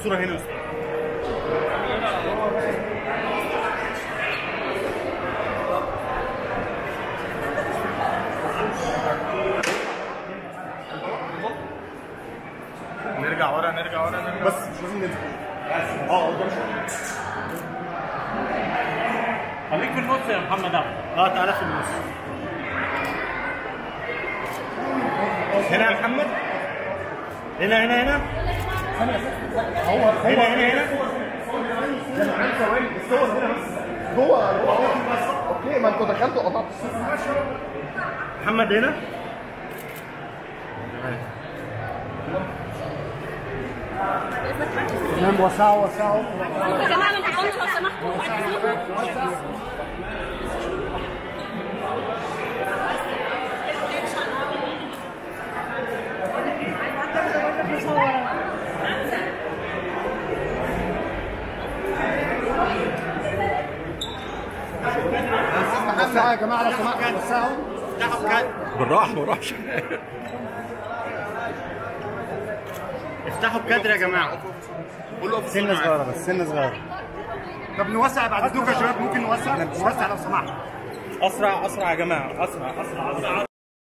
الصوره هنا. نرجع ورا بس مش لازم ننزل. قدام شويه. خليك في النص يا محمد. تعالى في النص. هنا يا محمد. هنا هو هنا ثواني الصور هنا بس جوه اوكي. ما انتوا دخلتوا قطعتوا الصور. محمد هنا. تمام. وسعوا يا جماعه ما تحاولوش لو سمحتوا. وسعوا يا جماعه لو سمحتوا. وسعوا. بالراحه افتحوا الكادر يا جماعه. سنه صغيره بس سنه صغيره. طب نوسع بعد اذنكم يا شباب. ممكن نوسع لو سمحت. اسرع يا جماعه. اسرع.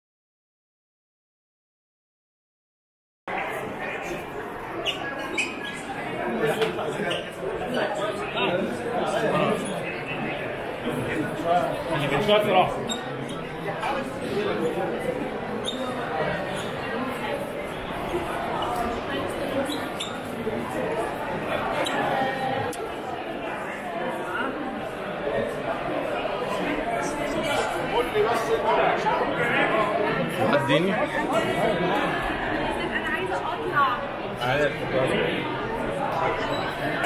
شويه صراحه. اديني. انا عايزه اطلع.